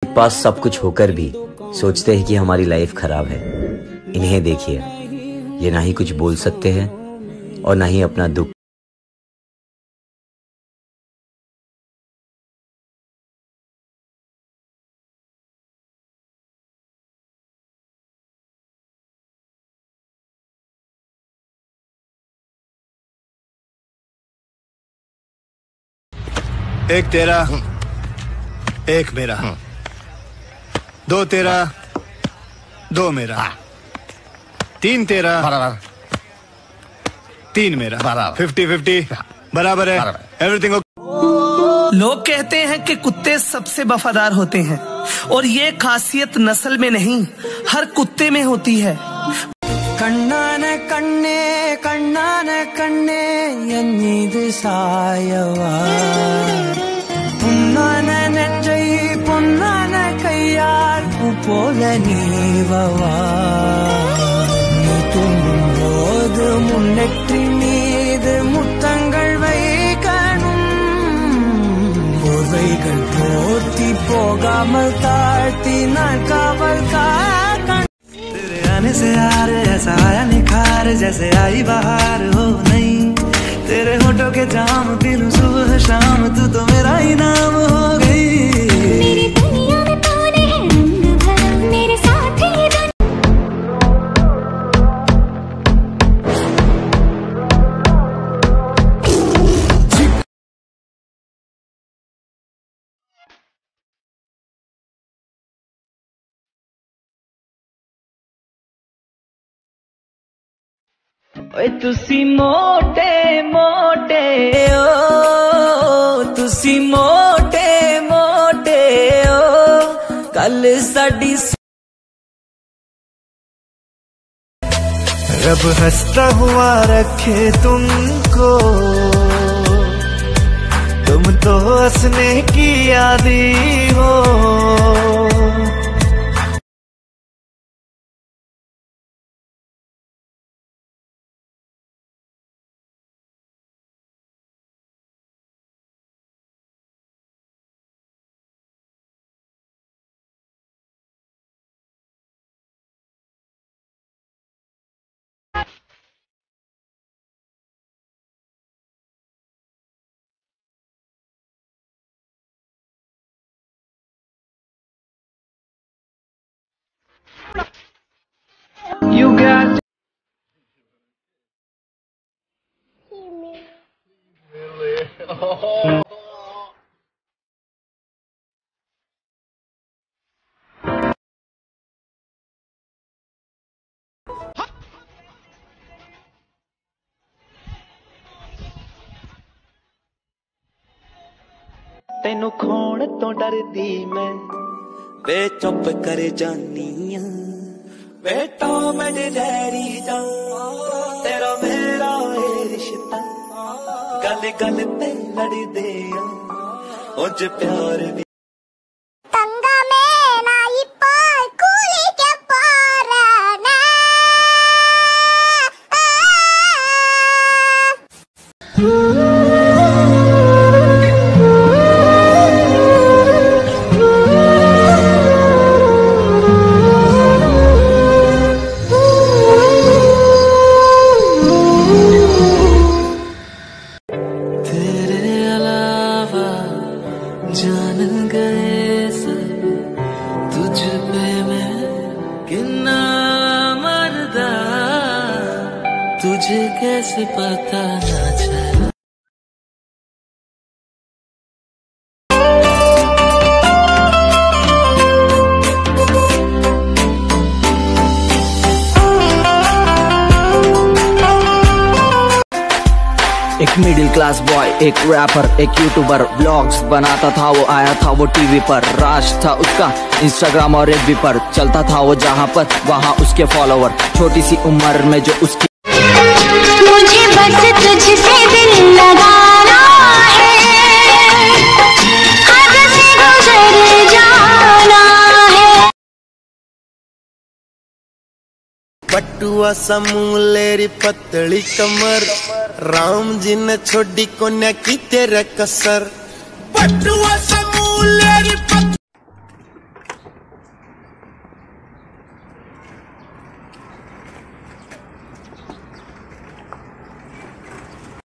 पास सब कुछ होकर भी सोचते हैं कि हमारी लाइफ खराब है। इन्हें देखिए, ये ना ही कुछ बोल सकते हैं और ना ही अपना दुख। एक तेरा, एक मेरा, दो तेरा, दो मेरा, तीन तेरा, तीन मेरा, 50-50 बराबर है। Everything okay. लोग कहते हैं कि कुत्ते सबसे वफादार होते हैं और ये खासियत नस्ल में नहीं, हर कुत्ते में होती है। कण्णाने कण्णे कण्णाने कण्णे यन्नीदु सायवा पुन्नाने नेट्टै पुन्नाने कैयार उपोल नीववा मुतुम्बोदु मुन्नेट्रि मीदु मुत्तंगल வைக்கணும் போர்வைகள் போர்த்தி போகாமல் தாழ்த்தி நான் காவல் காக்கணும்। आने से यार ऐसा आया निखार जैसे आई बाहर हो नहीं, तेरे होठों के जाम पी लूं सुबह शाम, तू तो मेरा ही नाम हो गई। मेरी दुनिया में तूने है रंग भरा, मेरे साथ ही ओए तुसी मोटे मोटे ओ, तुसी मोटे मोटे ओ, कल साडी रब हंसता हुआ रखे तुमको, तुम तो हंसने की आदी हो। You got तेनू खोण तो डरदी मैं वे चुप कर जानिया, बेटा मेरे डैरी जा तेरा मेरा है रिश्ता, गल गल पे लड़ दे उज प्यार भी तंगा में नाई पार कूली के पार ना जान गए सब तुझ पे मैं कितना मरदा, तुझे कैसे पता ना चला। एक मिडिल क्लास बॉय, एक रैपर, एक यूट्यूबर, ब्लॉग्स बनाता था वो, आया था वो टीवी पर, राज था उसका इंस्टाग्राम और एफबी पर, चलता था वो जहाँ पर वहाँ उसके फॉलोवर, छोटी सी उम्र में जो उसकी मुझे बस तुझसे दिल लगाना है, हद से गुजर जाना है। बटुआ समूलेरी पतली कमर, राम जी ने छोड़ी को न की तेरे कसर। बटुआ